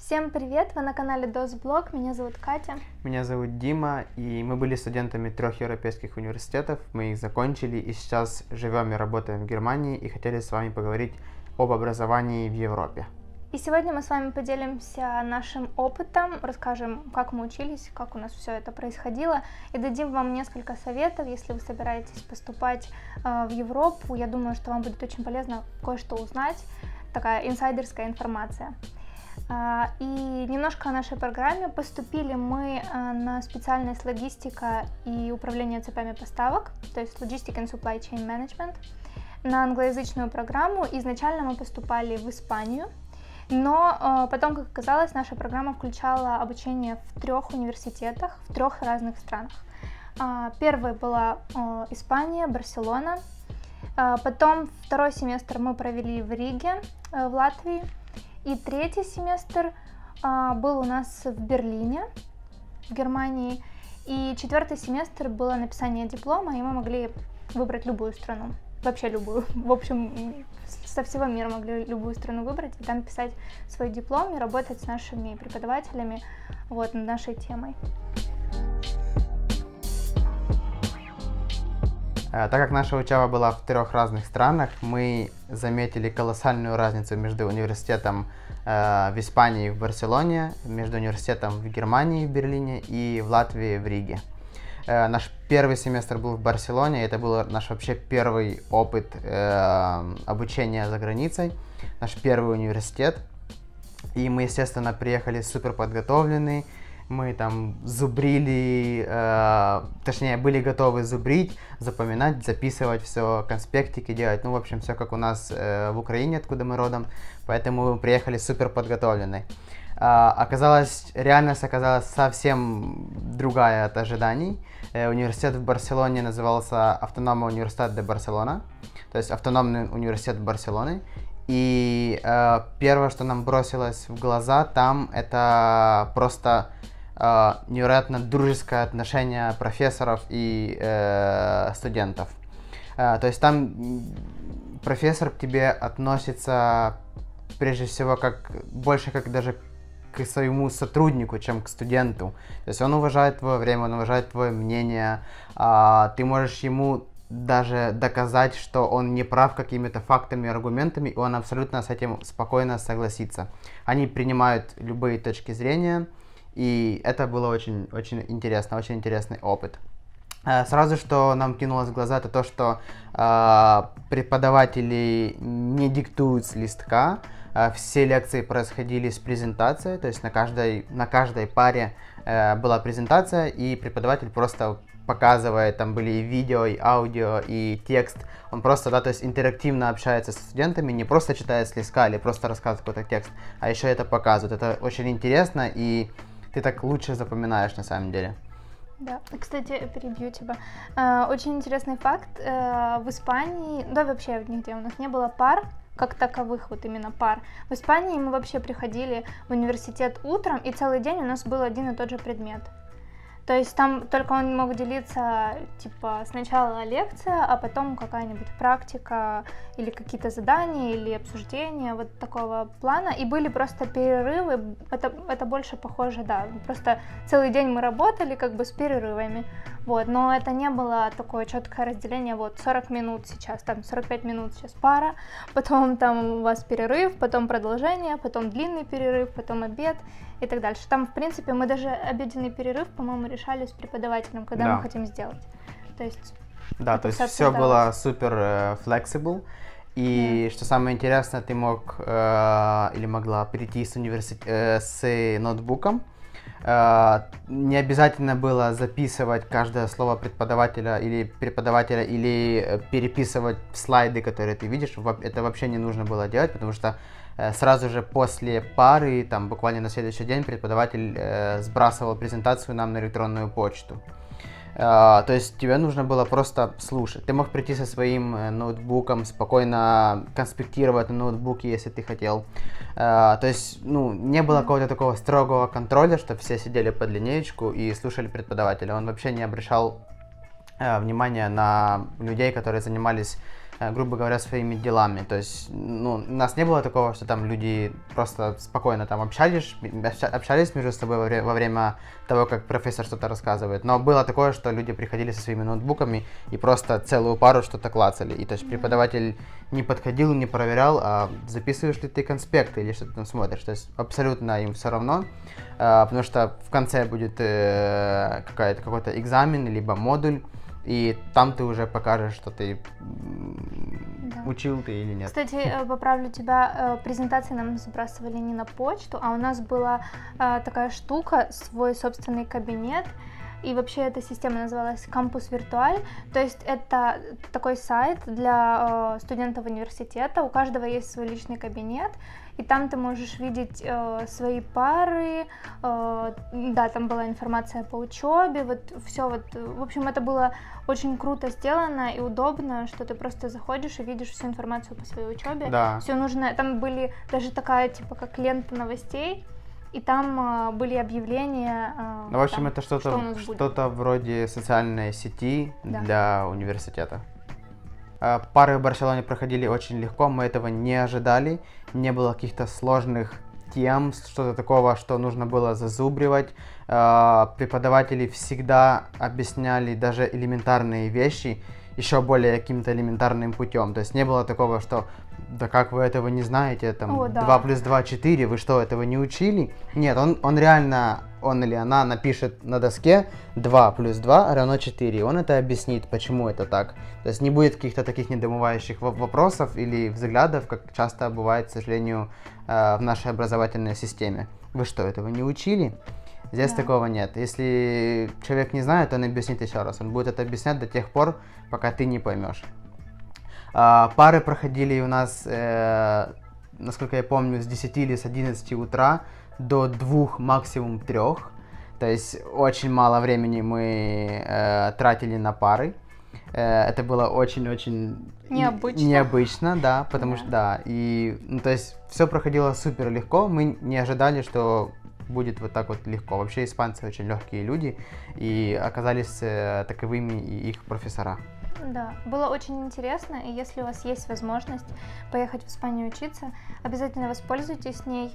Всем привет! Вы на канале DOS-блог. Меня зовут Катя. Меня зовут Дима, и мы были студентами 3 европейских университетов. Мы их закончили, и сейчас живем и работаем в Германии, и хотели с вами поговорить об образовании в Европе. И сегодня мы с вами поделимся нашим опытом, расскажем, как мы учились, как у нас все это происходило, и дадим вам несколько советов, если вы собираетесь поступать в Европу. Я думаю, что вам будет очень полезно кое-что узнать, такая инсайдерская информация. И немножко о нашей программе. Поступили мы на специальность логистика и управление цепями поставок, то есть Logistic and Supply Chain Management, на англоязычную программу. Изначально мы поступали в Испанию, но потом, как оказалось, наша программа включала обучение в 3 университетах, в 3 разных странах. Первой была Испания, Барселона. Потом 2-й семестр мы провели в Риге, в Латвии. И 3-й семестр был у нас в Берлине, в Германии. И 4-й семестр было написание диплома, и мы могли выбрать любую страну. Вообще любую. В общем, со всего мира могли любую страну выбрать и там писать свой диплом и работать с нашими преподавателями над нашей темой. Так как наша учеба была в 3 разных странах, мы заметили колоссальную разницу между университетом в Испании, в Барселоне, между университетом в Германии, в Берлине и в Латвии, в Риге. Наш первый семестр был в Барселоне, это был наш вообще первый опыт обучения за границей, наш первый университет. И мы, естественно, приехали супер подготовленные. Мы там зубрили, точнее, были готовы зубрить, запоминать, записывать все, конспектики делать. Ну, в общем, все как у нас в Украине, откуда мы родом. Поэтому мы приехали супер подготовленные. Реальность оказалась совсем другая от ожиданий. Университет в Барселоне назывался Автономный университет де Барселона, то есть Автономный университет Барселоны. И первое, что нам бросилось в глаза там, это просто невероятно дружеское отношение профессоров и студентов. То есть там профессор к тебе относится прежде всего больше как даже к своему сотруднику, чем к студенту. То есть он уважает твое время, он уважает твое мнение. Ты можешь ему даже доказать, что он не прав какими-то фактами и аргументами, и он абсолютно с этим спокойно согласится. Они принимают любые точки зрения, и это было очень интересно, очень интересный опыт. Сразу, что нам кинулось в глаза, это то, что преподаватели не диктуют с листка. Все лекции происходили с презентацией, то есть на каждой паре была презентация, и преподаватель просто показывает, там были и видео, и аудио, и текст. Он просто, то есть интерактивно общается с студентами, не просто читает с листка или просто рассказывает какой-то текст, а еще это показывает. Это очень интересно, и ты так лучше запоминаешь на самом деле. Да, кстати, перебью тебя. Очень интересный факт. В Испании, да вообще нигде у нас не было пар, как таковых, именно пар. В Испании мы вообще приходили в университет утром, и целый день у нас был один и тот же предмет. То есть там только он мог делиться, типа, сначала лекция, а потом какая-нибудь практика или какие-то задания, или обсуждения вот такого плана. И были просто перерывы, это больше похоже, да, просто целый день мы работали как бы с перерывами, но это не было такое четкое разделение, 40 минут сейчас, там 45 минут сейчас пара, потом там у вас перерыв, потом продолжение, потом длинный перерыв, потом обед и так дальше. Там, в принципе, мы даже обеденный перерыв, по-моему, решали с преподавателем, когда мы хотим сделать. То есть, да, то есть все было супер flexible. И что самое интересное, ты мог или могла прийти с ноутбуком. Не обязательно было записывать каждое слово преподавателя или переписывать слайды, которые ты видишь. Это вообще не нужно было делать, потому что сразу же после пары, там буквально на следующий день, преподаватель сбрасывал презентацию нам на электронную почту. То есть тебе нужно было просто слушать. Ты мог прийти со своим ноутбуком, спокойно конспектировать на ноутбуке, если ты хотел. То есть, не было какого-то такого строгого контроля, что все сидели под линеечку и слушали преподавателя. Он вообще не обращал внимания на людей, которые занимались грубо говоря, своими делами. То есть, ну, у нас не было такого, что там люди просто спокойно там общались между собой во время того, как профессор что-то рассказывает. Но было такое, что люди приходили со своими ноутбуками и просто целую пару что-то клацали. И то есть преподаватель не подходил, не проверял, а записываешь ли ты конспекты или что-то там смотришь. То есть абсолютно им все равно, потому что в конце будет какой-то экзамен, либо модуль, и там ты уже покажешь, что ты учил ты или нет. Кстати, поправлю тебя, презентации нам сбрасывали не на почту, а у нас была такая штука, свой собственный кабинет. И вообще эта система называлась Campus Virtual, то есть это такой сайт для студентов университета, у каждого есть свой личный кабинет, и там ты можешь видеть свои пары, да, там была информация по учебе, вот все вот, в общем, это было очень круто сделано и удобно, что ты просто заходишь и видишь всю информацию по своей учебе, да. Все нужно, там были даже такая, типа, как лента новостей, и там были объявления. Ну, в общем, там, это что-то вроде социальной сети, да, для университета. Пары в Барселоне проходили очень легко, мы этого не ожидали, не было каких-то сложных тем, что-то такого, что нужно было зазубривать. Преподаватели всегда объясняли даже элементарные вещи еще более каким-то элементарным путем. То есть не было такого, что да как вы этого не знаете, там 2 плюс 2 4, вы что, этого не учили? Нет, он реально, он или она напишет на доске 2 плюс 2 равно 4, он это объяснит, почему это так. То есть не будет каких-то таких недоумевающих вопросов или взглядов, как часто бывает, к сожалению, в нашей образовательной системе. Вы что, этого не учили? Здесь такого нет. Если человек не знает, он объяснит еще раз. Он будет это объяснять до тех пор, пока ты не поймешь. Пары проходили у нас, насколько я помню, с 10 или с 11 утра до 2, максимум 3. То есть очень мало времени мы тратили на пары. Это было очень-очень необычно, да, потому что, да, и, ну, то есть все проходило супер легко. Мы не ожидали, что будет вот так вот легко. Вообще испанцы очень легкие люди, и оказались таковыми и их профессора. Да, было очень интересно, и если у вас есть возможность поехать в Испанию учиться, обязательно воспользуйтесь ней.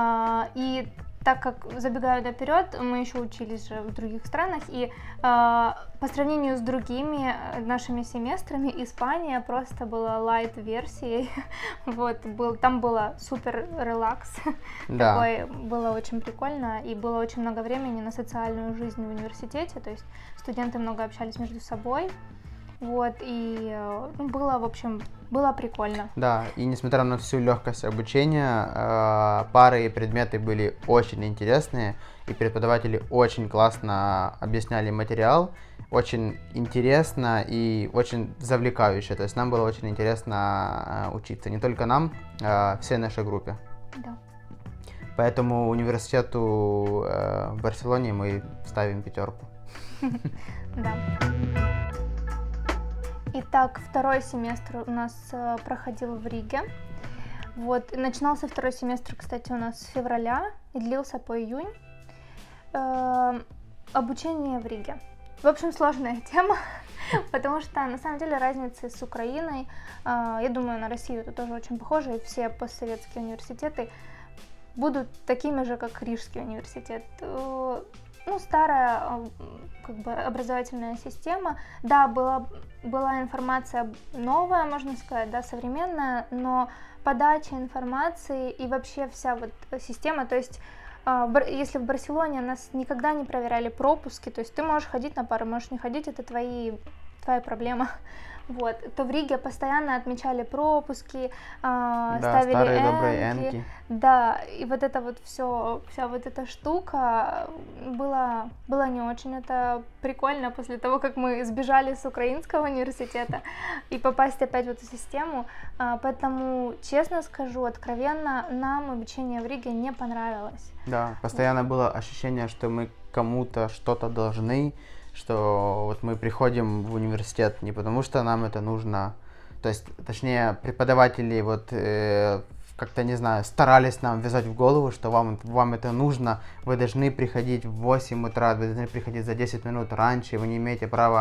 И так как, забегаю наперед, мы еще учились же в других странах, и по сравнению с другими нашими семестрами, Испания просто была лайт-версией. Вот, там было супер релакс, да. Такое было очень прикольно, и было очень много времени на социальную жизнь в университете, то есть студенты много общались между собой. Вот, и было, в общем, было прикольно. Да, и несмотря на всю легкость обучения, пары и предметы были очень интересные, и преподаватели очень классно объясняли материал, очень интересно и очень завлекающе. То есть нам было очень интересно учиться, не только нам, а всей нашей группе. Да. Поэтому университету в Барселоне мы ставим 5. Да. Итак, второй семестр у нас проходил в Риге. Вот, начинался второй семестр, кстати, у нас с февраля и длился по июнь. Обучение в Риге. В общем, сложная тема, потому что на самом деле разницы с Украиной, я думаю, на Россию это тоже очень похоже, и все постсоветские университеты будут такими же, как Рижский университет. Ну, старая как бы образовательная система. Да, была информация новая, можно сказать, да, современная, но подача информации и вообще вся вот система, то есть если в Барселоне нас никогда не проверяли пропуски, то есть ты можешь ходить на пары, можешь не ходить, это твоя проблема. Вот, то в Риге постоянно отмечали пропуски, да, ставили старые добрые энки. Да, и вот это вот все, вся вот эта штука была не очень. Это прикольно после того, как мы сбежали с украинского университета и попасть опять в эту систему. Поэтому, честно скажу, откровенно, нам обучение в Риге не понравилось. Да, постоянно было ощущение, что мы кому-то что-то должны, что вот мы приходим в университет не потому, что нам это нужно, то есть, точнее, преподаватели вот как-то, не знаю, старались нам ввязать в голову, что вам это нужно, вы должны приходить в 8 утра, вы должны приходить за 10 минут раньше, вы не имеете права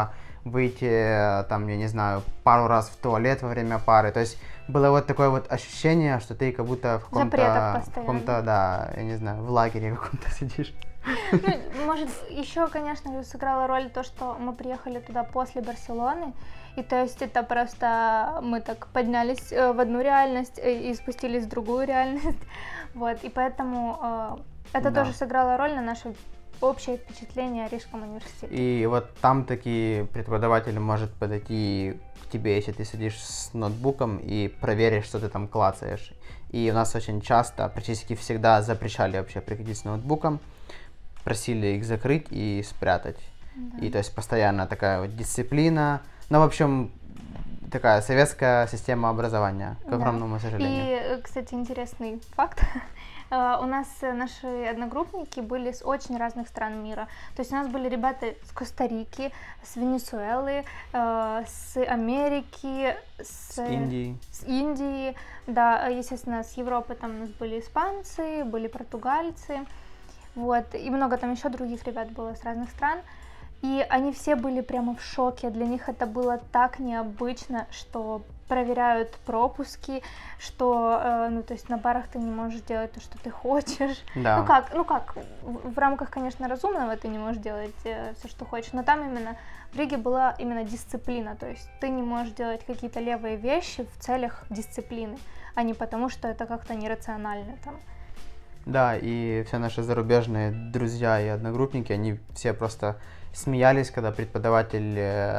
выйти, там, я не знаю, пару раз в туалет во время пары. То есть было вот такое вот ощущение, что ты как будто в каком-то, да, я не знаю, в лагере каком-то сидишь. Ну, может, еще, конечно, сыграла роль то, что мы приехали туда после Барселоны, и то есть это просто мы так поднялись в одну реальность и спустились в другую реальность, вот, и поэтому это тоже сыграло роль на наше общее впечатление о Рижском университете. И вот там такие преподаватели может подойти к тебе, если ты сидишь с ноутбуком и проверишь, что ты там клацаешь. И у нас очень часто, практически всегда запрещали вообще приходить с ноутбуком, просили их закрыть и спрятать. Да. И то есть постоянно такая вот дисциплина. Ну, в общем, такая советская система образования, к огромному сожалению. И, кстати, интересный факт. У нас наши одногруппники были с очень разных стран мира. То есть у нас были ребята с Коста-Рики, с Венесуэлы, с Америки, с Индии. Да, естественно, с Европы там у нас были испанцы, были португальцы. Вот, и много там еще других ребят было с разных стран. И они все были прямо в шоке. Для них это было так необычно, что проверяют пропуски, что, ну, то есть на парах ты не можешь делать то, что ты хочешь. Да. Ну как, в рамках, конечно, разумного ты не можешь делать все, что хочешь, но там именно в Риге была именно дисциплина, то есть ты не можешь делать какие-то левые вещи в целях дисциплины, а не потому, что это как-то нерационально там. Да, и все наши зарубежные друзья и одногруппники, они все просто смеялись, когда преподаватель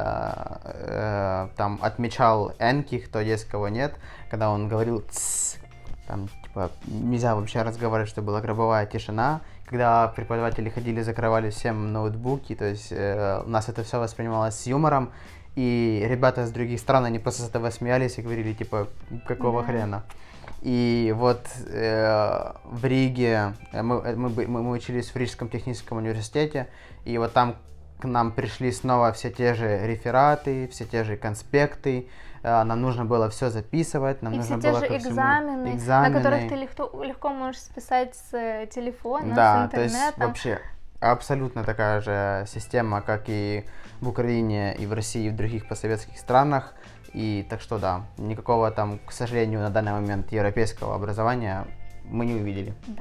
там отмечал энки, кто есть, кого нет, когда он говорил «тссс», там типа нельзя вообще разговаривать, что была гробовая тишина, когда преподаватели ходили, закрывали всем ноутбуки, то есть у нас это все воспринималось с юмором, и ребята из других стран, они просто с этого смеялись и говорили типа «какого хрена?». И вот в Риге мы учились в Рижском техническом университете, и вот там к нам пришли снова все те же рефераты, все те же конспекты, нам нужно было все записывать, нам и нужно все было те же экзамены, на которых ты легко можешь списать с телефона, да, с интернета. То есть вообще абсолютно такая же система, как и в Украине, и в России, и в других постсоветских странах. И так что да, никакого там, к сожалению, на данный момент европейского образования мы не увидели. Да.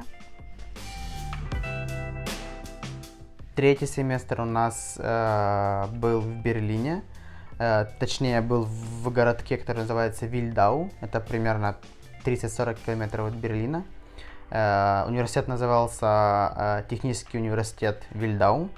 Третий семестр у нас был в Берлине, точнее был в городке, который называется Вильдау, это примерно 30-40 километров от Берлина. Университет назывался Технический университет Вильдау,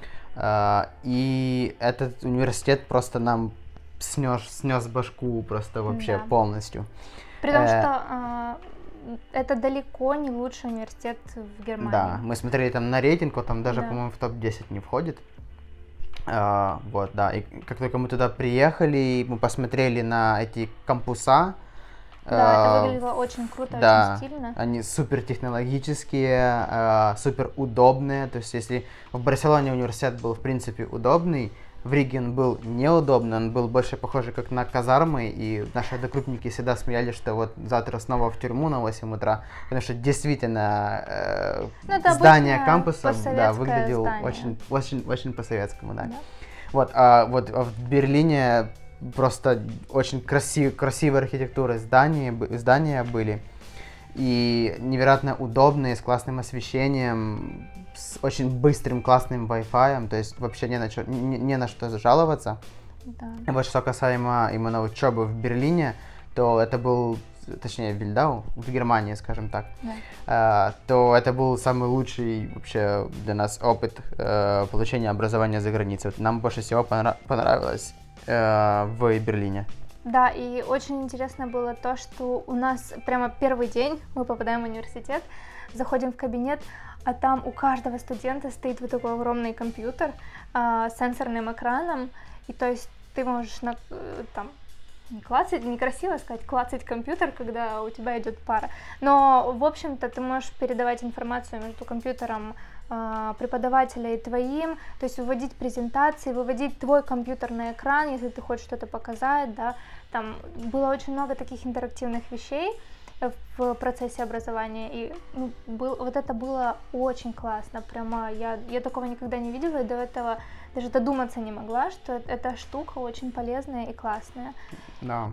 и этот университет просто нам снес башку просто вообще полностью. При том, что это далеко не лучший университет в Германии. Да, мы смотрели там на рейтинг, он там даже, по-моему, в топ-10 не входит. Вот, да, и как только мы туда приехали, мы посмотрели на эти кампуса. Да, это выглядело очень круто, очень стильно. Они супер технологические, супер удобные. То есть, если в Барселоне университет был, в принципе, удобный, в Риге он был неудобный, он был больше похож как на казармы, и наши одногруппники всегда смеялись, что вот завтра снова в тюрьму на 8 утра, потому что действительно здание кампуса выглядело очень по-советскому. Да. Вот, вот в Берлине просто очень красивая архитектура здания были, и невероятно удобные, с классным освещением, с очень быстрым классным Wi-Fi, то есть вообще не на что жаловаться. Да. Вот что касаемо именно учебы в Берлине, то это был, точнее в Вильдау, в Германии, скажем так, то это был самый лучший вообще для нас опыт получения образования за границей. Вот нам больше всего понравилось в Берлине. Да, и очень интересно было то, что у нас прямо первый день мы попадаем в университет, заходим в кабинет, а там у каждого студента стоит вот такой огромный компьютер с сенсорным экраном, и то есть ты можешь там не клацать, некрасиво сказать, клацать компьютер, когда у тебя идет пара, но, в общем-то, ты можешь передавать информацию между компьютером преподавателя и твоим, то есть выводить презентации, выводить твой компьютер на экран, если ты хочешь что-то показать, да, там было очень много таких интерактивных вещей. в процессе образования. И вот это было очень классно. Прямо я такого никогда не видела, и до этого даже додуматься не могла, что эта штука очень полезная и классная. Да.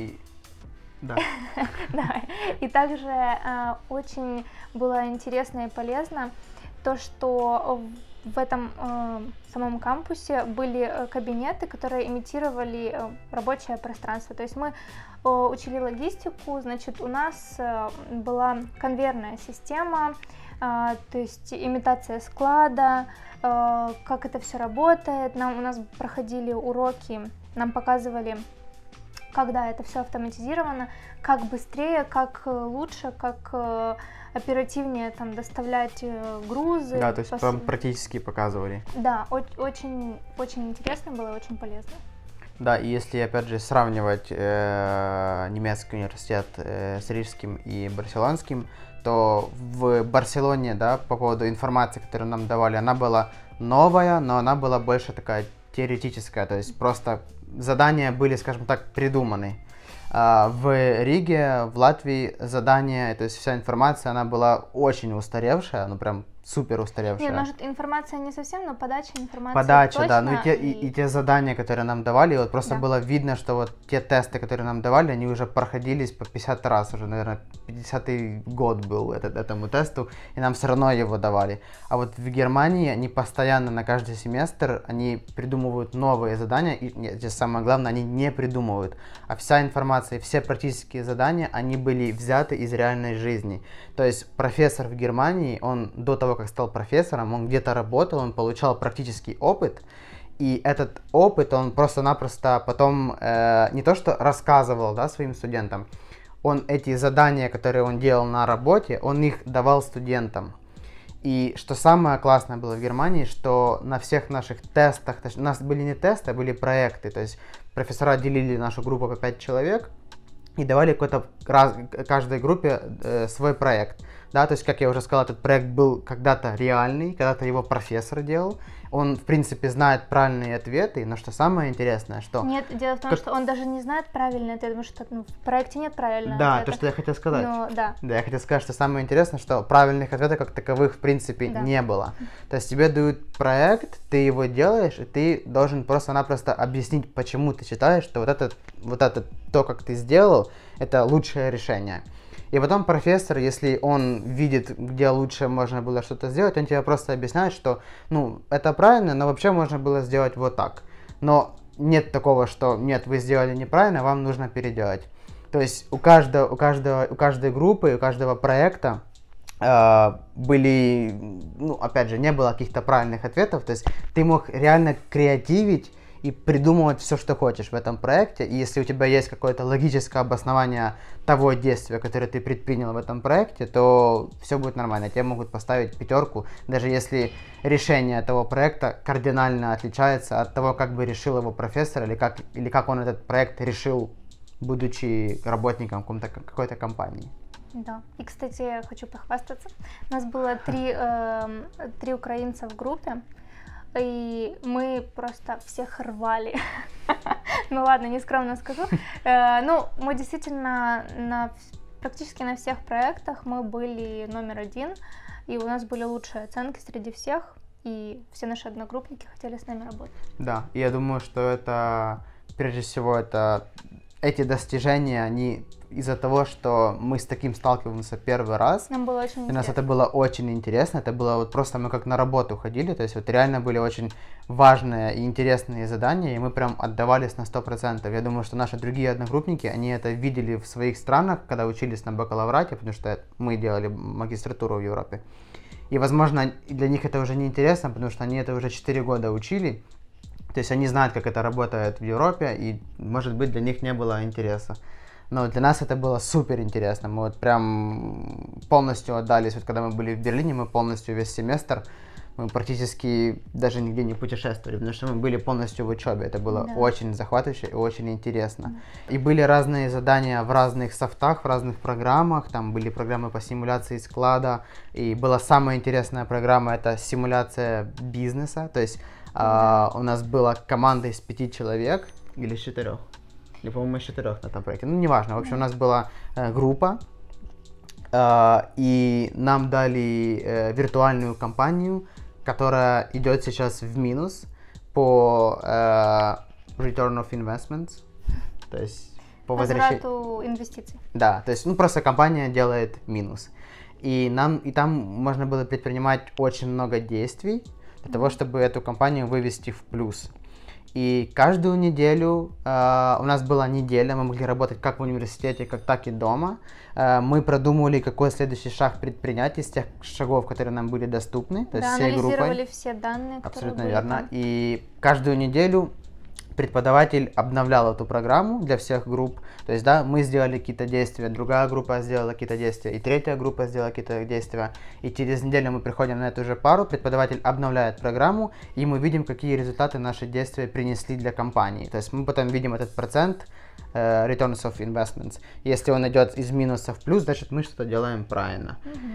Да. Да. И также очень было интересно и полезно то, что в этом самом кампусе были кабинеты, которые имитировали рабочее пространство. То есть мы учили логистику, значит, у нас была конвейерная система, то есть имитация склада, как это все работает. У нас проходили уроки, нам показывали, когда это все автоматизировано, как быстрее, как лучше, как оперативнее там доставлять грузы. Да, то есть практически показывали. Да, очень интересно было, очень полезно. Да, и если опять же сравнивать немецкий университет с рижским и барселонским, то в Барселоне, да, по поводу информации, которую нам давали, она была новая, но она была больше такая теоретическая, то есть просто задания были, скажем так, придуманы. В Риге, в Латвии задания, то есть вся информация, она была очень устаревшая, ну прям супер устаревшая. Нет, может, информация не совсем, но подача информации подача, точно. Да, ну и те задания, которые нам давали, вот просто было видно, что вот те тесты, которые нам давали, они уже проходились по 50 раз, уже, наверное, 50-й год был этому тесту, и нам все равно его давали. А вот в Германии они постоянно на каждый семестр, они придумывают новые задания, и здесь самое главное, они не придумывают, а вся информация, все практические задания, они были взяты из реальной жизни. То есть профессор в Германии, он до того, как стал профессором, он где-то работал, он получал практический опыт, и этот опыт он просто-напросто потом не то что рассказывал, да, своим студентам, он эти задания, которые он делал на работе, он их давал студентам. И что самое классное было в Германии, что на всех наших тестах, у нас были не тесты, а были проекты, то есть профессора делили нашу группу по 5 человек и давали каждой группе свой проект. Да, то есть, как я уже сказал, этот проект был когда-то реальный, когда-то его профессор делал. Он, в принципе, знает правильные ответы, но что самое интересное, что... Нет, дело в том, что он даже не знает правильный ответ, потому что в проекте нет правильного ответа. Да, то, что я хотел сказать. Да, я хотел сказать, что самое интересное, что правильных ответов как таковых, в принципе, не было. То есть, тебе дают проект, ты его делаешь, и ты должен просто-напросто объяснить, почему ты считаешь, что то, как ты сделал, это лучшее решение. И потом профессор, если он видит, где лучше можно было что-то сделать, он тебе просто объясняет, что, это правильно, но вообще можно было сделать вот так. Но нет такого, что нет, вы сделали неправильно, вам нужно переделать. То есть у каждой группы, у каждого проекта были, опять же, не было каких-то правильных ответов, то есть ты мог реально креативить и придумывать все, что хочешь в этом проекте. И если у тебя есть какое-то логическое обоснование того действия, которое ты предпринял в этом проекте, то все будет нормально. Тебе могут поставить 5, даже если решение того проекта кардинально отличается от того, как бы решил его профессор, или как он этот проект решил, будучи работником какой-то компании. Да. И, кстати, я хочу похвастаться. У нас было 3 украинца в группе. И мы просто всех рвали. Ну ладно, нескромно скажу. Мы действительно практически на всех проектах мы были номер 1, и у нас были лучшие оценки среди всех, и все наши одногруппники хотели с нами работать. Да, и я думаю, что это, прежде всего, эти достижения, они из-за того, что мы с таким сталкиваемся первый раз. Нам было очень интересно. Для нас это было очень интересно. Это было просто мы как на работу ходили. То есть реально были очень важные и интересные задания, и мы прям отдавались на 100%. Я думаю, что наши другие одногруппники, они это видели в своих странах, когда учились на бакалаврате, потому что мы делали магистратуру в Европе. И, возможно, для них это уже не интересно, потому что они это уже 4 года учили. То есть они знают, как это работает в Европе, и, может быть, для них не было интереса. Но для нас это было супер интересно. Мы вот прям полностью отдались. Вот когда мы были в Берлине, мы полностью весь семестр, мы практически даже нигде не путешествовали, потому что мы были полностью в учебе. Это было очень захватывающе и очень интересно. И были разные задания в разных софтах, в разных программах. Там были программы по симуляции склада. И была самая интересная программа, это симуляция бизнеса. То есть у нас была команда из 5 человек или из 4. Или, по-моему, из 4 на этом проекте. Неважно. В общем, у нас была группа и нам дали виртуальную компанию, которая идет сейчас в минус по return of investments, то есть по возврату инвестиций. Да, то есть просто компания делает минус. И там можно было предпринимать очень много действий для того, чтобы эту компанию вывести в плюс. И каждую неделю у нас была неделя, мы могли работать как в университете, так и дома. Мы продумывали, какой следующий шаг предпринять из тех шагов, которые нам были доступны. То есть всей группой. Анализировали все данные, которые Абсолютно были верно. там. И каждую неделю преподаватель обновлял эту программу для всех групп. То есть, да, мы сделали какие-то действия, другая группа сделала какие-то действия, и третья группа сделала какие-то действия. И через неделю мы приходим на эту же пару, преподаватель обновляет программу, и мы видим, какие результаты наши действия принесли для компании. То есть мы потом видим этот процент returns of investments. Если он идет из минуса в плюс, значит мы что-то делаем правильно.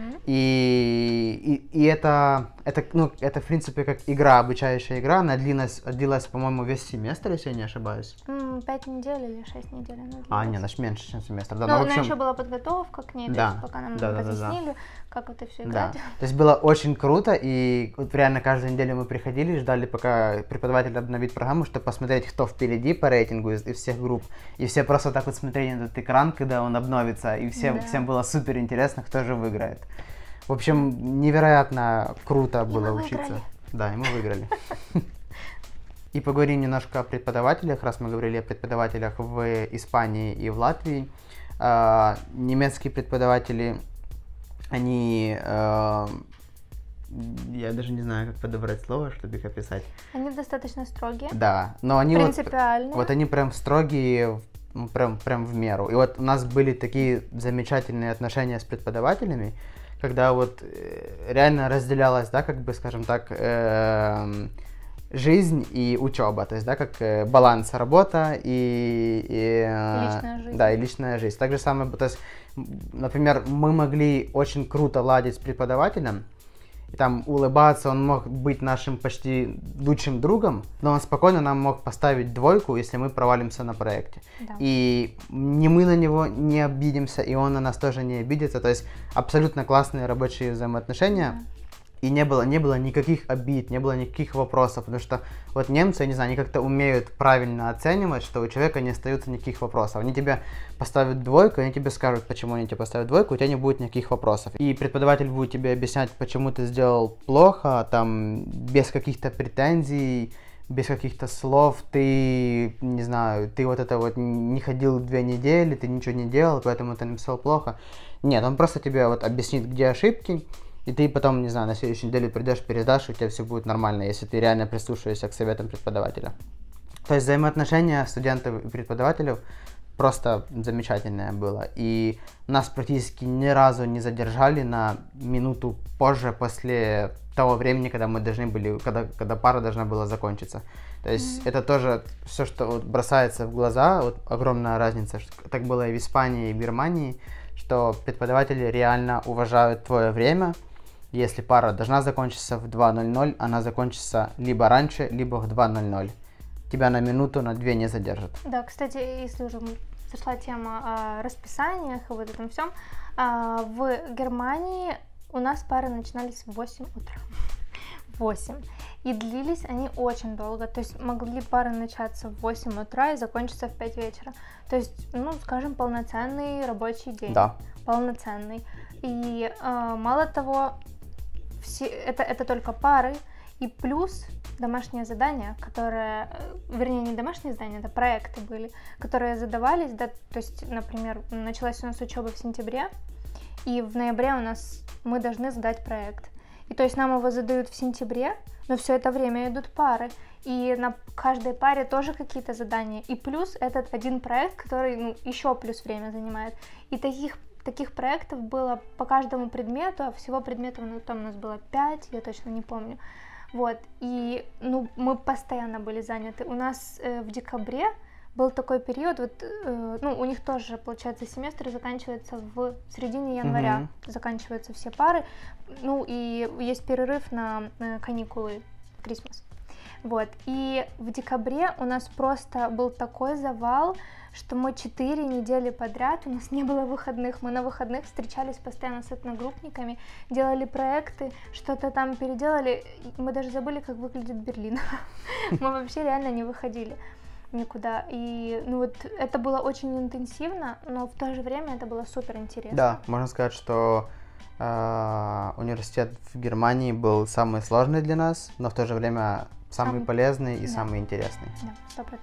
И это, в принципе, как игра, обучающая игра. Она длилась, по-моему, весь семестр, если я не ошибаюсь. 5 недель или 6 недель. Нет, значит меньше, чем семестр. Да, но в общем... еще была подготовка к ней, то есть пока нам разъяснили, как это все играть. Да. То есть было очень круто, и вот реально каждую неделю мы приходили и ждали, пока преподаватель обновит программу, чтобы посмотреть, кто впереди по рейтингу из всех групп. И все просто так вот смотрели на этот экран, когда он обновится, и всем было супер интересно, кто же выиграет. В общем, невероятно круто было учиться. Да, и мы выиграли. И поговорим немножко о преподавателях, раз мы говорили о преподавателях в Испании и в Латвии. Немецкие преподаватели, они, я даже не знаю, как подобрать слово, чтобы их описать. Они достаточно строгие. Да, но они принципиальные. Вот они прям строгие, прям в меру. И вот у нас были такие замечательные отношения с преподавателями, когда вот реально разделялась, да, как бы, скажем так, жизнь и учеба, то есть, да, как баланс работа и личная жизнь. Да, и личная жизнь. Так же самое, то есть, например, мы могли очень круто ладить с преподавателем, и там улыбаться, он мог быть нашим почти лучшим другом, но он спокойно нам мог поставить 2, если мы провалимся на проекте. Да. И ни мы на него не обидимся, и он на нас тоже не обидится, то есть абсолютно классные рабочие взаимоотношения. Да. И не было никаких обид, не было никаких вопросов, потому что вот немцы, я не знаю, они как-то умеют правильно оценивать, что у человека не остается никаких вопросов. Они тебе поставят 2, они тебе скажут, почему они тебе поставят 2, у тебя не будет никаких вопросов. И преподаватель будет тебе объяснять, почему ты сделал плохо, там, без каких-то претензий, без каких-то слов, ты, не знаю, ты вот это вот не ходил 2 недели, ты ничего не делал, поэтому ты написал плохо. Нет, он просто тебе вот объяснит, где ошибки, и ты потом, не знаю, на следующей неделе придешь, передашь, и у тебя все будет нормально, если ты реально прислушаешься к советам преподавателя. То есть взаимоотношения студентов и преподавателей просто замечательное было. И нас практически ни разу не задержали на минуту позже после того времени, когда мы должны были, когда пара должна была закончиться. То есть это тоже все, что вот бросается в глаза, вот огромная разница. Так было и в Испании, и в Германии, что преподаватели реально уважают твое время. Если пара должна закончиться в 2:00, она закончится либо раньше, либо в 2:00. Тебя на минуту, на 2 не задержат. Да, кстати, если уже зашла тема о расписаниях и вот этом всем, в Германии у нас пары начинались в 8 утра. 8. И длились они очень долго. То есть могли пары начаться в 8 утра и закончиться в 5 вечера. То есть, ну, скажем, полноценный рабочий день. Да. Полноценный. И мало того, это только пары, и плюс домашние задания, которые, вернее, не домашние задания, это проекты были, которые задавались, да, то есть, например, началась у нас учеба в сентябре, и в ноябре мы должны сдать проект. И то есть нам его задают в сентябре, но все это время идут пары, и на каждой паре тоже какие-то задания, и плюс этот один проект, который, еще плюс время занимает, и таких проектов было по каждому предмету, а всего предметов, там у нас было 5, я точно не помню. Вот, и, мы постоянно были заняты. У нас в декабре был такой период, у них тоже, получается, семестр заканчивается в середине января, заканчиваются все пары, и есть перерыв на каникулы, Christmas. Вот. И в декабре у нас просто был такой завал, что мы 4 недели подряд, у нас не было выходных, мы на выходных встречались постоянно с одногруппниками, делали проекты, что-то там переделали, мы даже забыли, как выглядит Берлин. Мы вообще реально не выходили никуда. И ну вот это было очень интенсивно, но в то же время это было супер интересно. Да, можно сказать, что университет в Германии был самый сложный для нас, но в то же время самый полезный и самый интересный. Да, 100%.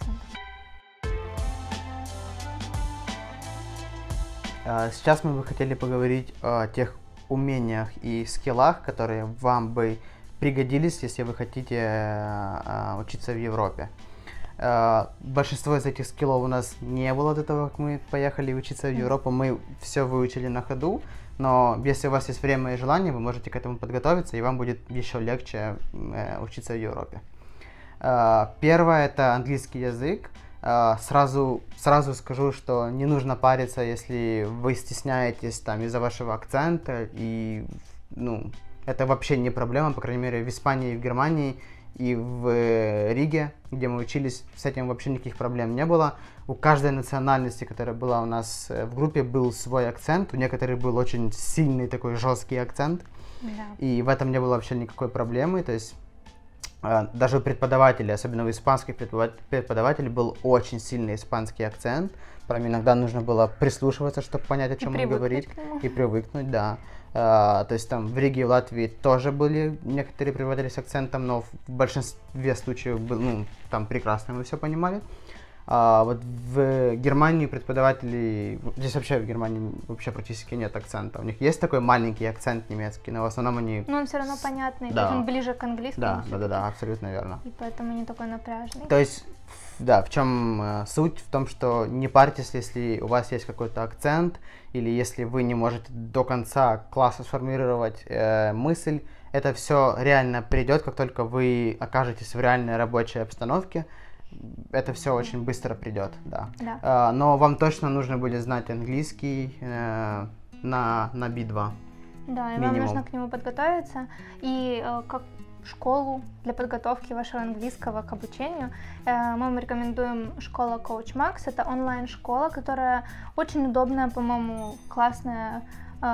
Сейчас мы бы хотели поговорить о тех умениях и скиллах, которые вам бы пригодились, если вы хотите учиться в Европе. Большинство из этих скиллов у нас не было до того, как мы поехали учиться в Европу. Мы все выучили на ходу, но если у вас есть время и желание, вы можете к этому подготовиться, и вам будет еще легче учиться в Европе. Первое – это английский язык. Сразу скажу, что не нужно париться, если вы стесняетесь там из-за вашего акцента, и ну, это вообще не проблема, по крайней мере, в Испании и в Германии, и в Риге, где мы учились, с этим вообще никаких проблем не было. У каждой национальности, которая была у нас в группе, был свой акцент, у некоторых был очень сильный такой жесткий акцент, и в этом не было вообще никакой проблемы, то есть даже у преподавателей, особенно у испанских преподавателей, был очень сильный испанский акцент. Прям иногда нужно было прислушиваться, чтобы понять, о чем он говорит, и привыкнуть, да. То есть там в Риге и в Латвии тоже были некоторые преподаватели с акцентом, но в большинстве случаев там прекрасно мы все понимали. Вот в Германии преподавателей, здесь вообще в Германии вообще практически нет акцента. У них есть такой маленький акцент немецкий, но в основном они... Но он все равно понятный, да. Он ближе к английскому. Да, абсолютно верно. И поэтому не такой напряжный. То есть, да, в чем суть? В том, что не парьтесь, если у вас есть какой-то акцент, или если вы не можете до конца класса сформулировать мысль. Это все реально придет, как только вы окажетесь в реальной рабочей обстановке. Это все очень быстро придет, да. Но вам точно нужно будет знать английский на B2. Да, и вам нужно к нему подготовиться. И как школу для подготовки вашего английского к обучению мы вам рекомендуем школа Coach Max. Это онлайн-школа, которая очень удобная, по-моему, классная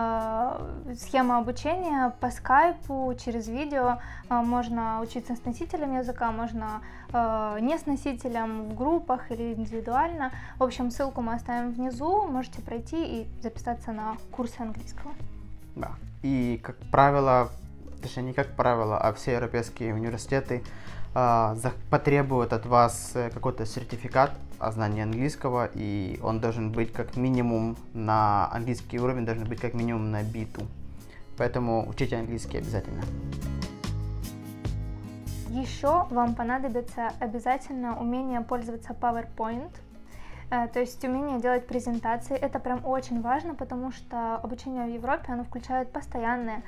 схема обучения по скайпу, через видео. Можно учиться с носителем языка, можно не с носителем, в группах или индивидуально. В общем, ссылку мы оставим внизу, можете пройти и записаться на курсы английского. Да, и как правило, точнее не как правило, а все европейские университеты потребуют от вас какой-то сертификат о знании английского, и он должен быть как минимум на английский уровень, должен быть как минимум на B2. Поэтому учите английский обязательно. Еще вам понадобится обязательно умение пользоваться PowerPoint, то есть умение делать презентации. Это прям очень важно, потому что обучение в Европе, оно включает постоянное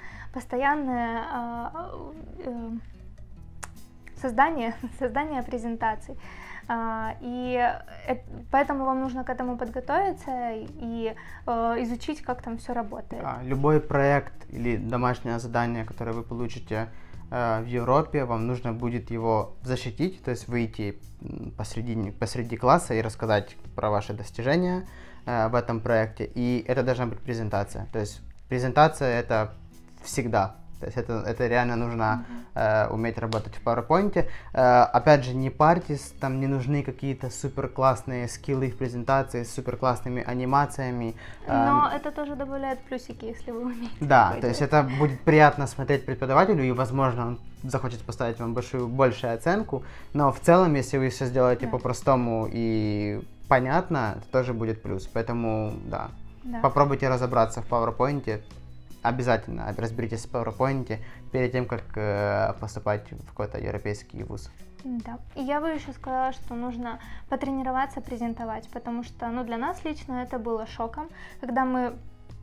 создание презентаций. И поэтому вам нужно к этому подготовиться и изучить, как там все работает. Любой проект или домашнее задание, которое вы получите в Европе, вам нужно будет его защитить, то есть выйти посреди класса и рассказать про ваши достижения в этом проекте. И это должна быть презентация. То есть презентация это всегда. То есть это реально нужно уметь работать в PowerPoint. Опять же, не парьтесь, там не нужны какие-то супер классные скиллы в презентации с супер классными анимациями. Но это тоже добавляет плюсики, если вы умеете. Да, то есть это будет приятно смотреть преподавателю, и, возможно, он захочет поставить вам большую оценку. Но в целом, если вы все сделаете по-простому и понятно, это тоже будет плюс. Поэтому, да, попробуйте разобраться в PowerPoint. Обязательно разберитесь в PowerPoint перед тем, как поступать в какой-то европейский вуз. Да. И я бы еще сказала, что нужно потренироваться презентовать, потому что, для нас лично это было шоком, когда мы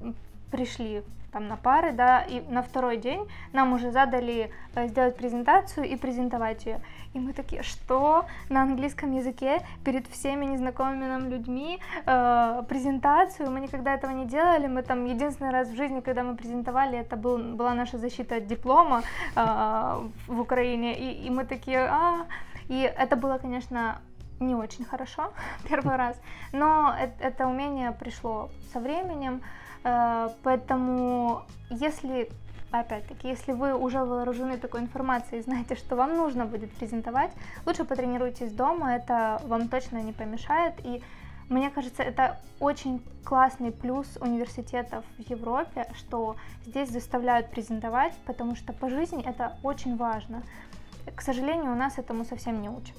пришли там на пары, да, и на второй день нам уже задали сделать презентацию и презентовать ее. И мы такие, что на английском языке перед всеми незнакомыми нам людьми презентацию? Мы никогда этого не делали. Мы там единственный раз в жизни, когда мы презентовали, это была наша защита от диплома в Украине. И мы такие, И это было, конечно, не очень хорошо первый раз, но это умение пришло со временем. Поэтому, опять-таки, если вы уже вооружены такой информацией и знаете, что вам нужно будет презентовать, лучше потренируйтесь дома, это вам точно не помешает. И мне кажется, это очень классный плюс университетов в Европе, что здесь заставляют презентовать, потому что по жизни это очень важно. К сожалению, у нас этому совсем не учат.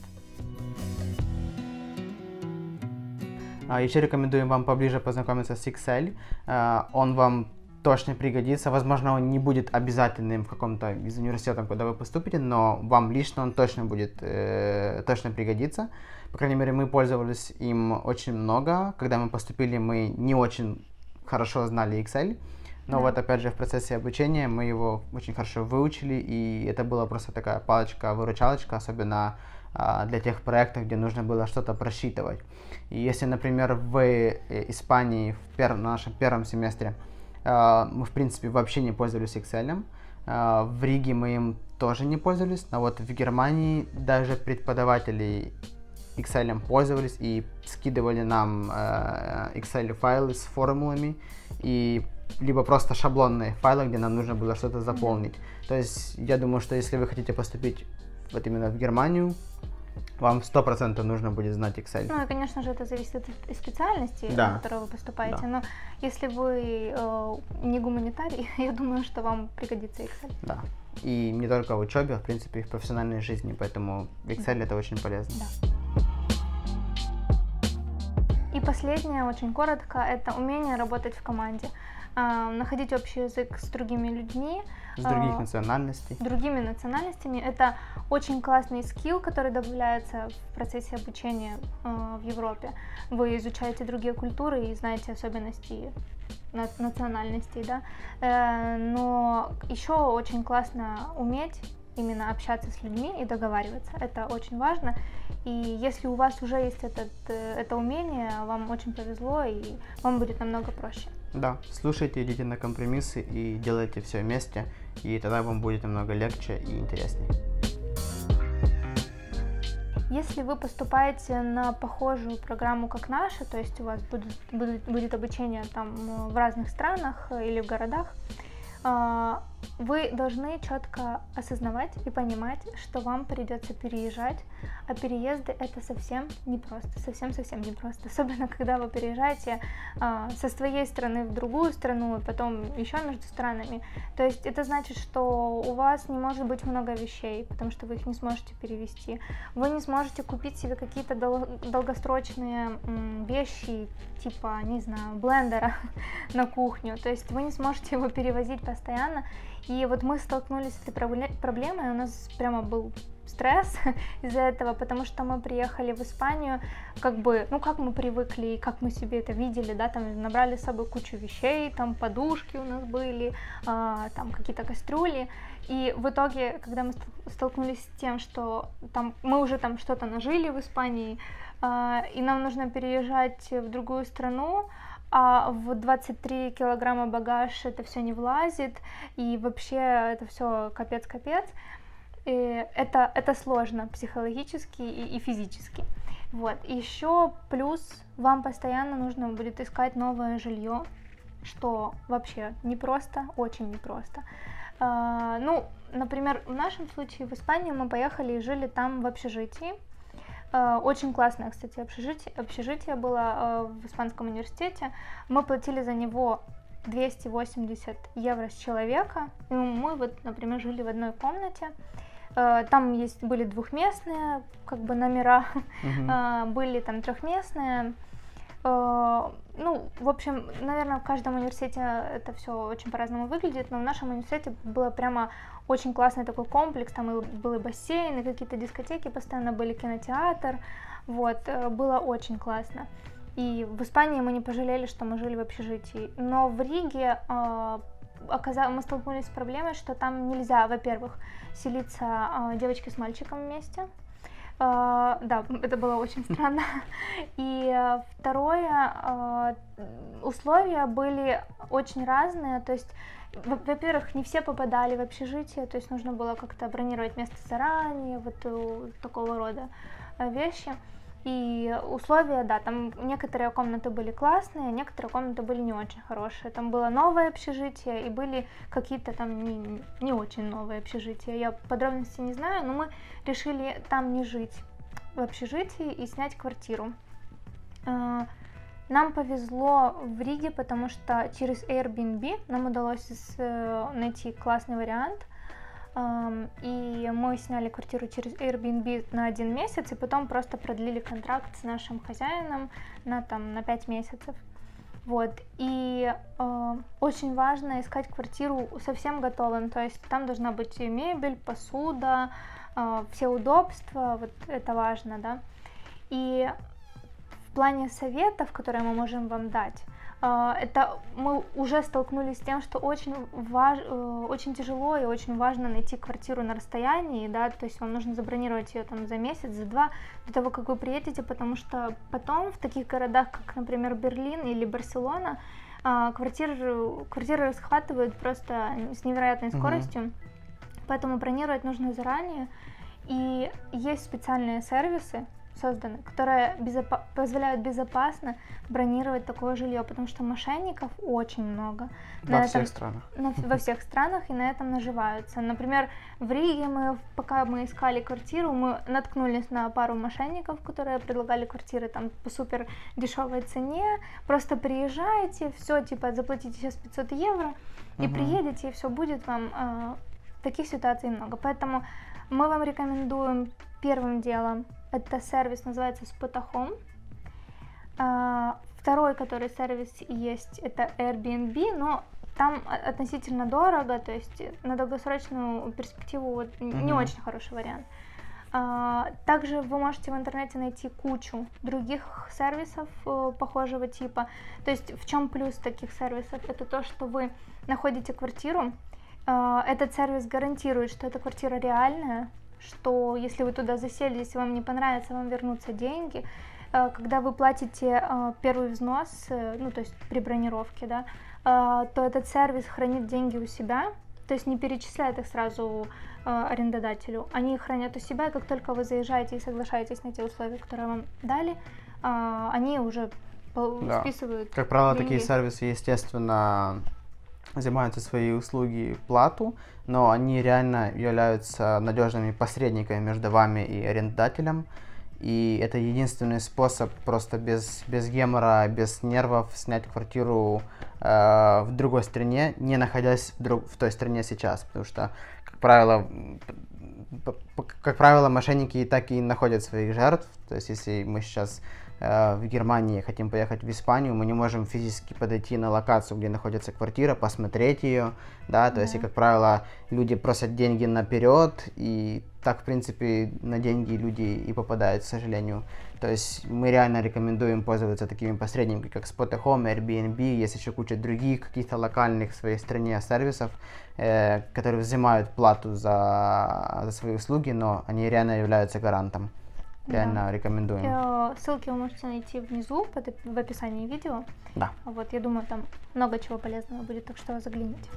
Еще рекомендуем вам поближе познакомиться с Excel. Он вам точно пригодится. Возможно, он не будет обязательным в каком-то из университетов, куда вы поступите, но вам лично он точно будет точно пригодиться. По крайней мере, мы пользовались им очень много. Когда мы поступили, мы не очень хорошо знали Excel. Но вот опять же в процессе обучения мы его очень хорошо выучили, и это была просто такая палочка-выручалочка, особенно для тех проектов, где нужно было что-то просчитывать. И если, например, в Испании на нашем первом семестре мы, в принципе, вообще не пользовались Excel, в Риге мы им тоже не пользовались, но вот в Германии даже преподаватели Excel пользовались и скидывали нам Excel файлы с формулами, и либо просто шаблонные файлы, где нам нужно было что-то заполнить. То есть я думаю, что если вы хотите поступить вот именно в Германию, вам 100% нужно будет знать Excel. Ну и, конечно же, это зависит от специальности, на которую вы поступаете. Да. Но если вы не гуманитарий, я думаю, что вам пригодится Excel. Да. И не только в учебе, а в принципе и в профессиональной жизни. Поэтому Excel это очень полезно. Да. И последнее, очень коротко, это умение работать в команде. Находить общий язык с другими людьми. С других национальностей. Другими национальностями. Это очень классный скилл, который добавляется в процессе обучения в Европе. Вы изучаете другие культуры и знаете особенности национальностей, да. Но еще очень классно уметь именно общаться с людьми и договариваться. Это очень важно. И если у вас уже есть это умение, вам очень повезло, и вам будет намного проще. Да, слушайте, идите на компромиссы и делайте все вместе, и тогда вам будет намного легче и интереснее. Если вы поступаете на похожую программу, как наша, то есть у вас будет обучение там в разных странах или в городах, вы должны четко осознавать и понимать, что вам придется переезжать, а переезды это совсем непросто, совсем непросто, особенно когда вы переезжаете со своей страны в другую страну, и потом еще между странами. То есть это значит, что у вас не может быть много вещей, потому что вы их не сможете перевезти. Вы не сможете купить себе какие-то долгосрочные вещи, типа, не знаю, блендера на кухню, то есть вы не сможете его перевозить постоянно. И вот мы столкнулись с этой проблемой, у нас прямо был стресс из-за этого, потому что мы приехали в Испанию, как мы привыкли, и как мы себе это видели, да, там набрали с собой кучу вещей, там подушки у нас были, там какие-то кастрюли, и в итоге, когда мы столкнулись с тем, что там мы уже там что-то нажили в Испании, и нам нужно переезжать в другую страну, а в 23 килограмма багаж это все не влазит, и вообще это все капец-капец. Это сложно психологически и физически. Вот. Еще плюс вам постоянно нужно будет искать новое жилье, что вообще непросто, очень непросто. Например, в нашем случае в Испанию мы поехали и жили там в общежитии. Очень классное, кстати, общежитие было в Испанском университете. Мы платили за него 280 евро с человека. И мы, например, жили в одной комнате. Там были двухместные номера, были там трехместные. В общем, наверное, в каждом университете это все очень по-разному выглядит, но в нашем университете было прямо очень классный такой комплекс, там был и бассейн, и какие-то дискотеки, постоянно были кинотеатр, вот, было очень классно. И в Испании мы не пожалели, что мы жили в общежитии. Но в Риге мы столкнулись с проблемой, что там нельзя, во-первых, селиться девочке с мальчиком вместе. Да, это было очень странно. И второе, условия были очень разные, то есть, во-первых, не все попадали в общежитие, то есть нужно было как-то бронировать место заранее, вот такого рода вещи. И условия, да, там некоторые комнаты были классные, некоторые комнаты были не очень хорошие. Там было новое общежитие и были какие-то там не очень новые общежития. Я подробностей не знаю, но мы решили там не жить в общежитии и снять квартиру. Нам повезло в Риге, потому что через Airbnb нам удалось найти классный вариант. И мы сняли квартиру через Airbnb на 1 месяц, и потом просто продлили контракт с нашим хозяином на 5 месяцев. Вот. И очень важно искать квартиру совсем готовым, то есть там должна быть и мебель, посуда, все удобства, вот это важно, да. И в плане советов, которые мы можем вам дать, это мы уже столкнулись с тем, что очень тяжело и очень важно найти квартиру на расстоянии, да, то есть вам нужно забронировать ее там за месяц, за 2 до того, как вы приедете, потому что потом в таких городах, как, например, Берлин или Барселона, квартиры расхватывают просто с невероятной скоростью, поэтому бронировать нужно заранее, и есть специальные сервисы созданы, которые позволяют безопасно бронировать такое жилье, потому что мошенников очень много. Во всех странах. Во всех странах и на этом наживаются. Например, в Риге пока мы искали квартиру, мы наткнулись на пару мошенников, которые предлагали квартиры там по супер дешевой цене. Просто приезжаете, все, типа заплатите сейчас 500 евро и приедете, и все будет вам. Таких ситуаций много. Поэтому мы вам рекомендуем первым делом, это сервис называется Spotahome. Второй, который сервис есть, это Airbnb, но там относительно дорого, то есть на долгосрочную перспективу не очень хороший вариант. Также вы можете в интернете найти кучу других сервисов похожего типа. То есть в чем плюс таких сервисов? Это то, что вы находите квартиру, этот сервис гарантирует, что эта квартира реальная, что если вы туда засели, если вам не понравится, вам вернутся деньги. Когда вы платите первый взнос, ну то есть при бронировке, да, то этот сервис хранит деньги у себя, то есть не перечисляет их сразу арендодателю. Они их хранят у себя, и как только вы заезжаете и соглашаетесь на те условия, которые вам дали, они уже списывают. Как правило, деньги. Такие сервисы, естественно, взимаются свои услуги плату, но они реально являются надежными посредниками между вами и арендодателем. И это единственный способ просто без гемора, без нервов снять квартиру в другой стране, не находясь в той стране сейчас. Потому что, как правило, мошенники и так и находят своих жертв. То есть, если мы сейчас в Германии хотим поехать в Испанию, мы не можем физически подойти на локацию, где находится квартира, посмотреть ее, да, то есть, и, как правило, люди просят деньги наперед, и так, в принципе, на деньги люди и попадают, к сожалению. То есть, мы реально рекомендуем пользоваться такими посредниками, как Spotahome, Airbnb, есть еще куча других каких-то локальных в своей стране сервисов, которые взимают плату за свои услуги, но они реально являются гарантом. Реально рекомендуем. Ссылки вы можете найти внизу в описании видео. Да. Вот, я думаю, там много чего полезного будет, так что загляните.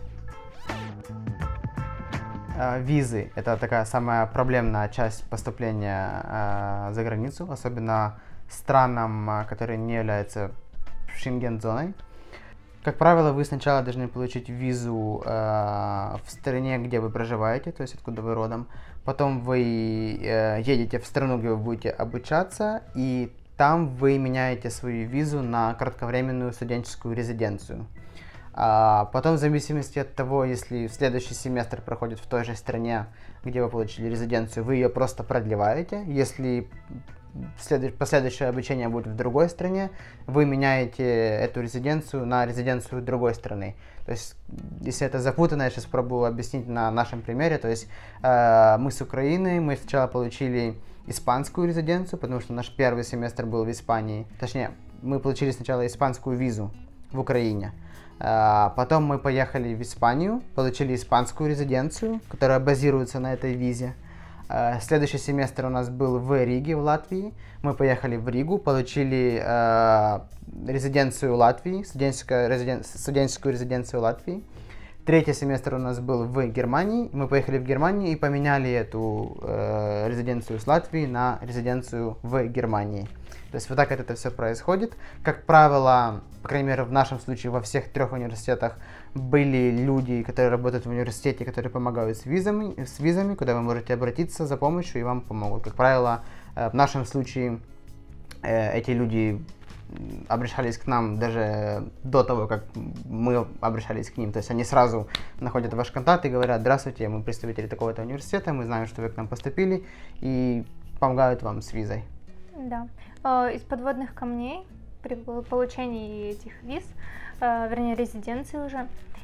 Визы – это такая самая проблемная часть поступления за границу, особенно странам, которые не являются Шенген-зоной. Как правило, вы сначала должны получить визу в стране, где вы проживаете, то есть откуда вы родом. Потом вы едете в страну, где вы будете обучаться, и там вы меняете свою визу на кратковременную студенческую резиденцию. Потом, в зависимости от того, если следующий семестр проходит в той же стране, где вы получили резиденцию, вы ее просто продлеваете. Если последующее обучение будет в другой стране, вы меняете эту резиденцию на резиденцию другой страны. То есть, если это запутанно, я сейчас пробую объяснить на нашем примере. То есть, мы с Украины, мы сначала получили испанскую резиденцию, потому что наш первый семестр был в Испании. Точнее, мы получили сначала испанскую визу в Украине. Потом мы поехали в Испанию, получили испанскую резиденцию, которая базируется на этой визе. Следующий семестр у нас был в Риге, в Латвии. Мы поехали в Ригу, получили резиденцию Латвии, студенческую резиденцию Латвии. Третий семестр у нас был в Германии. Мы поехали в Германию и поменяли эту резиденцию с Латвии на резиденцию в Германии. То есть вот так это все происходит. Как правило, по крайней мере в нашем случае, во всех 3 университетах были люди, которые работают в университете, которые помогают с визами, куда вы можете обратиться за помощью и вам помогут. Как правило, в нашем случае эти люди обращались к нам даже до того, как мы обращались к ним. То есть они сразу находят ваш контакт и говорят: здравствуйте, мы представители такого-то университета, мы знаем, что вы к нам поступили, и помогают вам с визой. Да. Из подводных камней при получении этих виз, вернее резиденции уже,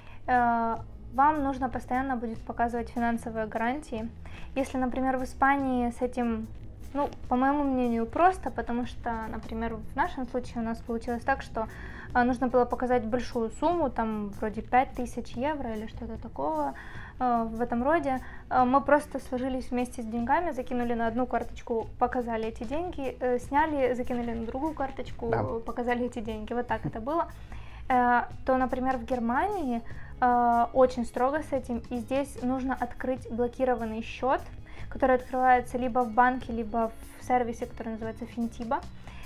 вам нужно постоянно будет показывать финансовые гарантии. Если, например, в Испании с этим, ну, по моему мнению, просто, потому что, например, в нашем случае у нас получилось так, что нужно было показать большую сумму, там вроде 5000 евро или что-то такого в этом роде. Мы просто сложились вместе с деньгами, закинули на одну карточку, показали эти деньги, сняли, закинули на другую карточку, да, показали эти деньги. Вот так это было. То, например, в Германии очень строго с этим, и здесь нужно открыть блокированный счет, который открывается либо в банке, либо в сервисе, который называется Fintiba.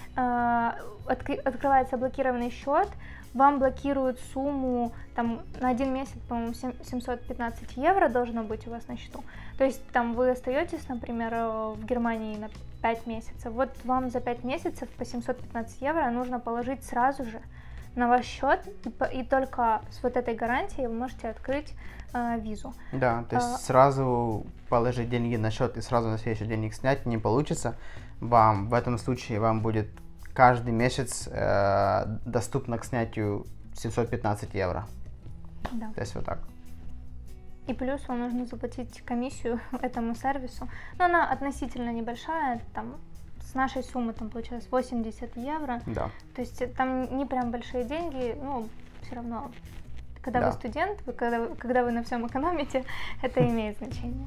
Открывается блокированный счет, вам блокируют сумму, там на 1 месяц, по-моему, 715 евро должно быть у вас на счету. То есть там вы остаетесь, например, в Германии на 5 месяцев. Вот вам за 5 месяцев по 715 евро нужно положить сразу же на ваш счет, и только с вот этой гарантией вы можете открыть визу. Да, то есть сразу положить деньги на счет и сразу на следующий день их снять не получится. Вам в этом случае вам будет каждый месяц доступно к снятию 715 евро. Да. То есть вот так. И плюс вам нужно заплатить комиссию этому сервису. Но она относительно небольшая, там с нашей суммы там получилось 80 евро. Да. То есть там не прям большие деньги, но все равно, когда вы студент, когда вы на всем экономите, это имеет значение.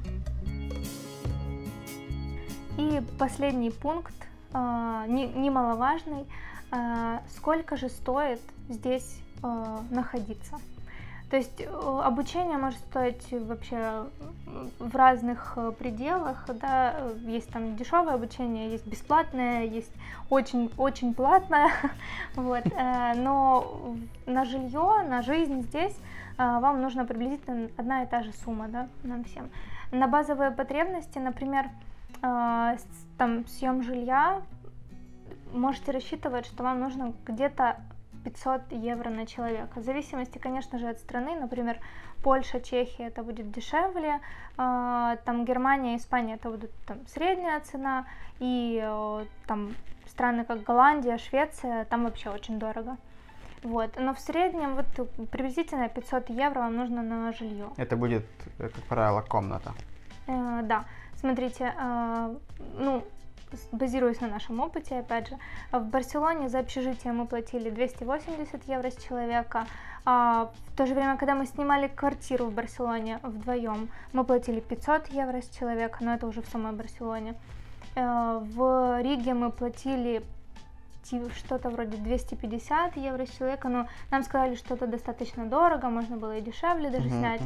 И последний пункт, немаловажный, сколько же стоит здесь находиться. То есть обучение может стоить вообще в разных пределах, да, есть там дешевое обучение, есть бесплатное, есть очень платное, вот, но на жилье, на жизнь здесь вам нужно приблизительно одна и та же сумма, да, нам всем. На базовые потребности, например, там съем жилья, можете рассчитывать, что вам нужно где-то 500 евро на человека. В зависимости, конечно же, от страны. Например, Польша, Чехия это будет дешевле, там Германия, Испания это будет там средняя цена, и там страны как Голландия, Швеция, там вообще очень дорого. Вот. Но в среднем вот приблизительно 500 евро вам нужно на жилье. Это будет, как правило, комната. Да. Смотрите, ну, базируясь на нашем опыте, опять же, в Барселоне за общежитие мы платили 280 евро с человека, в то же время, когда мы снимали квартиру в Барселоне вдвоем, мы платили 500 евро с человека, но это уже в самой Барселоне. В Риге мы платили что-то вроде 250 евро с человека, но нам сказали, что это достаточно дорого, можно было и дешевле даже снять.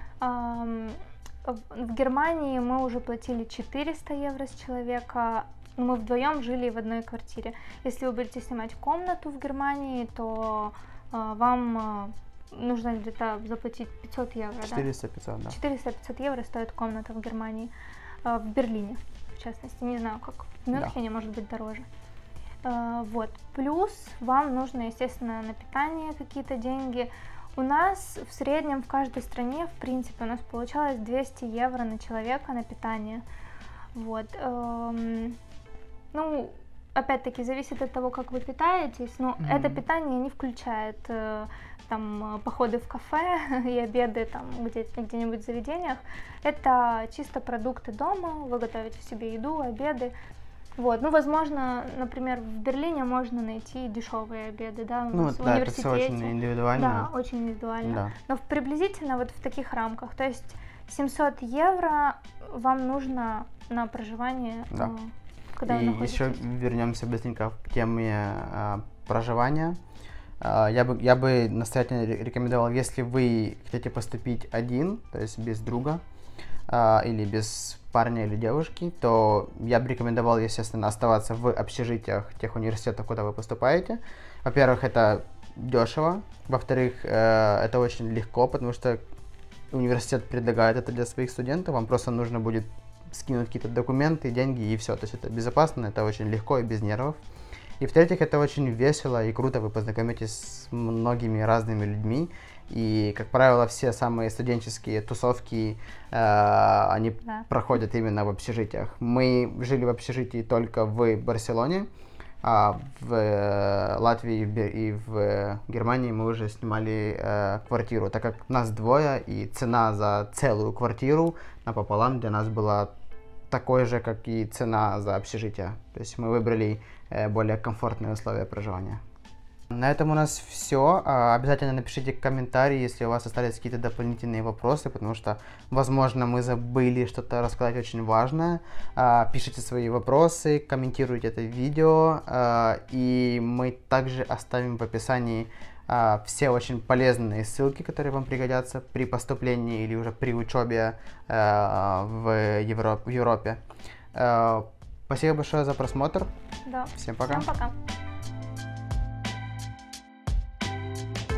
В Германии мы уже платили 400 евро с человека, мы вдвоем жили в одной квартире. Если вы будете снимать комнату в Германии, то вам нужно где-то заплатить 500 евро. 400-500, да? 400-500 евро стоит комната в Германии, в Берлине, в частности. Не знаю, как в Мюнхене, может быть, дороже. Вот. Плюс вам нужно, естественно, на питание какие-то деньги. У нас в среднем в каждой стране, в принципе, у нас получалось 200 евро на человека на питание. Вот. Ну, опять-таки, зависит от того, как вы питаетесь, но это питание не включает там походы в кафе и обеды там где-нибудь в заведениях. Это чисто продукты дома, вы готовите себе еду, обеды. Вот, ну, возможно, например, в Берлине можно найти дешевые обеды, да, у Ну, нас в да, это университете. все очень индивидуально. Да, очень индивидуально. Да. Но приблизительно вот в таких рамках. То есть 700 евро вам нужно на проживание, Да. когда вы И находитесь. еще вернемся быстренько к теме проживания. Я бы настоятельно рекомендовал, если вы хотите поступить один, то есть без друга, или без парня или девушки, то я бы рекомендовал, естественно, оставаться в общежитиях тех университетов, куда вы поступаете. Во-первых, это дешево. Во-вторых, это очень легко, потому что университет предлагает это для своих студентов. Вам просто нужно будет скинуть какие-то документы, деньги и все. То есть это безопасно, это очень легко и без нервов. И в-третьих, это очень весело и круто, вы познакомитесь с многими разными людьми. И, как правило, все самые студенческие тусовки, они проходят именно в общежитиях. Мы жили в общежитии только в Барселоне, а в Латвии и в Германии мы уже снимали квартиру, так как нас двое, и цена за целую квартиру напополам для нас была такой же, как и цена за общежитие. То есть мы выбрали более комфортные условия проживания. На этом у нас все. Обязательно напишите комментарии, если у вас остались какие-то дополнительные вопросы, потому что, возможно, мы забыли что-то рассказать очень важное. Пишите свои вопросы, комментируйте это видео, и мы также оставим в описании все очень полезные ссылки, которые вам пригодятся при поступлении или уже при учебе в Европе. Спасибо большое за просмотр. Да. Всем пока. Всем пока.